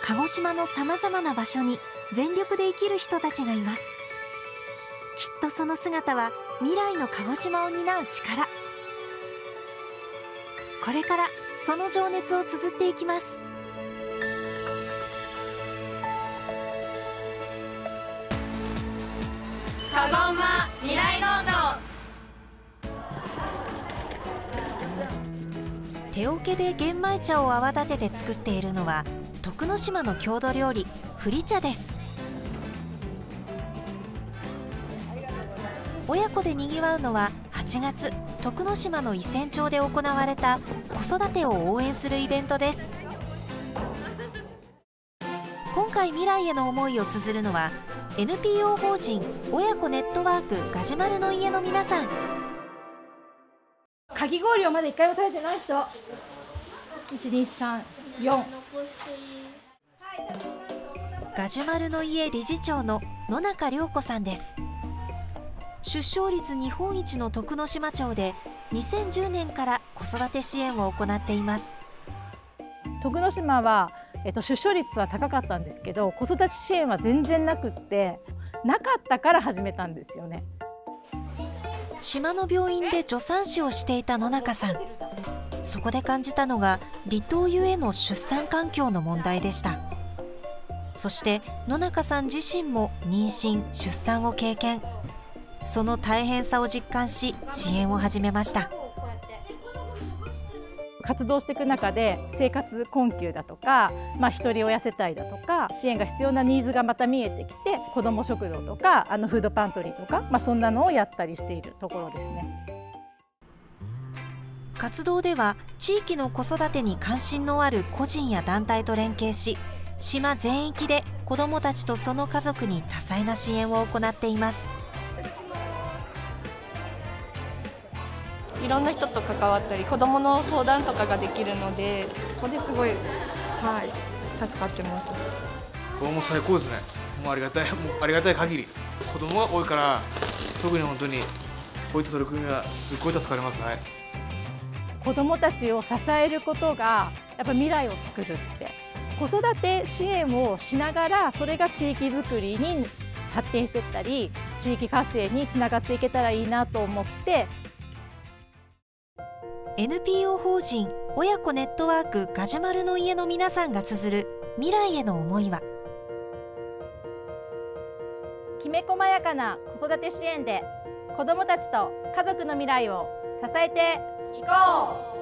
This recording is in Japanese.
鹿児島のさまざまな場所に全力で生きる人たちがいます。きっとその姿は未来の鹿児島を担う力。これからその情熱を綴っていきます。 カゴンマ未来農場。 手桶で玄米茶を泡立てて作っているのは徳之島の郷土料理ふり茶です。親子でにぎわうのは8月徳之島の伊仙町で行われた子育てを応援するイベントです。今回未来への思いを綴るのは NPO 法人親子ネットワークガジュマルの家の皆さん。 かき氷をまだ1回も食べてない人、1234。 ガジュマルの家理事長の野中涼子さんです。出生率日本一の徳之島町で2010年から子育て支援を行っています。 徳之島は、出生率は高かったんですけど、子育て支援は全然なくってなかったから始めたんですよね。 島の病院で助産師をしていた野中さん、そこで感じたのが離島ゆえの出産環境の問題でした。そして野中さん自身も妊娠・出産を経験。その大変さを実感し支援を始めました。 活動していく中で生活困窮だとか、一人親世帯だとか支援が必要なニーズがまた見えてきて、子ども食堂とかフードパントリーとか、そんなのをやったりしているところですね。 活動では地域の子育てに関心のある個人や団体と連携し、島全域で子どもたちとその家族に多彩な支援を行っています。 いろんな人と関わったり、子どもの相談とかができるので、ここですごい、助かってます。 これも最高ですね。もうありがたい限り。子どもが多いから、特に本当にこういった取り組みはすごい助かります。 子どもたちを支えることがやっぱ未来を作るって、子育て支援をしながらそれが地域づくりに発展していったり、地域活性につながっていけたらいいなと思って。 NPO 法人親子ネットワークガジュマルの家の皆さんが綴る未来への思いは、 きめ細やかな子育て支援で子どもたちと家族の未来を支えていこう。